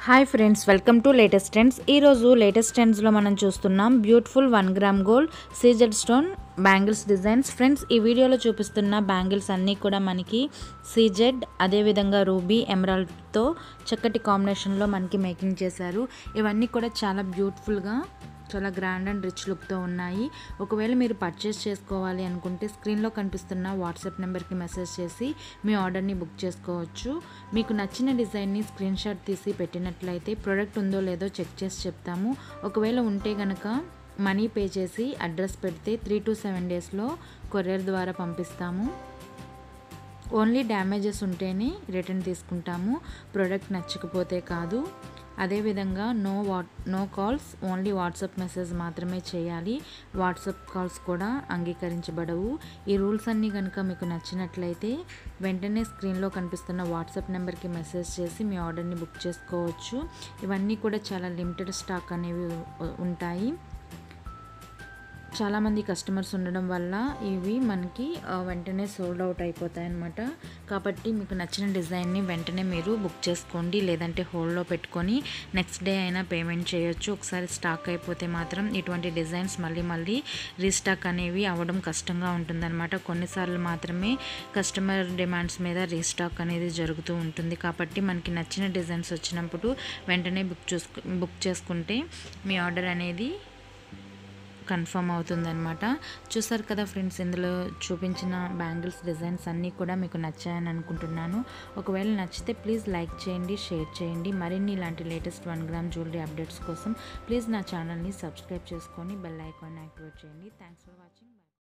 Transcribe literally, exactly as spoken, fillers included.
Hi friends, welcome to latest trends. ఈరోజు latest ట్రెండ్స్లో మనం చూస్తున్నాం beautiful one gram gold CZ stone bangles designs. Friends, ఈ వీడియోలో చూపిస్తున్న బ్యాంగిల్స్ అన్నీ కూడా మనకి సీజెడ్, అదేవిధంగా రూబీ, ఎమరాల్డ్తో చక్కటి కాంబినేషన్లో మనకి మేకింగ్ చేశారు. ఇవన్నీ కూడా చాలా బ్యూటిఫుల్గా, చాలా గ్రాండ్ అండ్ రిచ్ లుక్తో ఉన్నాయి. ఒకవేళ మీరు పర్చేస్ చేసుకోవాలి అనుకుంటే స్క్రీన్లో కనిపిస్తున్న వాట్సాప్ నెంబర్కి మెసేజ్ చేసి మీ ఆర్డర్ని బుక్ చేసుకోవచ్చు. మీకు నచ్చిన డిజైన్ని స్క్రీన్ షాట్ తీసి పెట్టినట్లయితే ప్రోడక్ట్ ఉందో లేదో చెక్ చేసి చెప్తాము. ఒకవేళ ఉంటే కనుక మనీ పే చేసి అడ్రస్ పెడితే త్రీ టు సెవెన్ డేస్లో కొరియర్ ద్వారా పంపిస్తాము. ఓన్లీ డ్యామేజెస్ ఉంటేనే రిటర్న్ తీసుకుంటాము, ప్రోడక్ట్ నచ్చకపోతే కాదు. అదేవిధంగా no what no calls, only WhatsApp message మాత్రమే చేయాలి. వాట్సాప్ కాల్స్ కూడా అంగీకరించబడవు. ఈ రూల్స్ అన్నీ కనుక మీకు నచ్చినట్లయితే వెంటనే స్క్రీన్లో కనిపిస్తున్న వాట్సాప్ నెంబర్కి మెసేజ్ చేసి మీ ఆర్డర్ని బుక్ చేసుకోవచ్చు. ఇవన్నీ కూడా చాలా లిమిటెడ్ స్టాక్ అనేవి ఉంటాయి. చాలామంది కస్టమర్స్ ఉండడం వల్ల ఇవి మనకి వెంటనే సోల్డ్ అవుట్ అయిపోతాయి అన్నమాట. కాబట్టి మీకు నచ్చిన డిజైన్ని వెంటనే మీరు బుక్ చేసుకోండి, లేదంటే హోల్డ్లో పెట్టుకొని నెక్స్ట్ డే అయినా పేమెంట్ చేయొచ్చు. ఒకసారి స్టాక్ అయిపోతే మాత్రం ఇటువంటి డిజైన్స్ మళ్ళీ మళ్ళీ రీస్టాక్ అనేవి అవ్వడం కష్టంగా ఉంటుందన్నమాట. కొన్నిసార్లు మాత్రమే కస్టమర్ డిమాండ్స్ మీద రీస్టాక్ అనేది జరుగుతూ ఉంటుంది. కాబట్టి మనకి నచ్చిన డిజైన్స్ వచ్చినప్పుడు వెంటనే బుక్ చూసుకు బుక్ చేసుకుంటే మీ ఆర్డర్ అనేది కన్ఫర్మ్ అవుతుందన్నమాట. చూసారు కదా ఫ్రెండ్స్, ఇందులో చూపించిన బ్యాంగిల్స్ డిజైన్స్ అన్నీ కూడా మీకు నచ్చాయని అనుకుంటున్నాను. ఒకవేళ నచ్చితే ప్లీజ్ లైక్ చేయండి, షేర్ చేయండి. మరిన్ని ఇలాంటి latest one gram jewellery updates కోసం ప్లీజ్ నా ఛానల్ని సబ్స్క్రైబ్ చేసుకొని బెల్ ఐకాన్ యాక్టివేట్ చేయండి. Thanks for watching.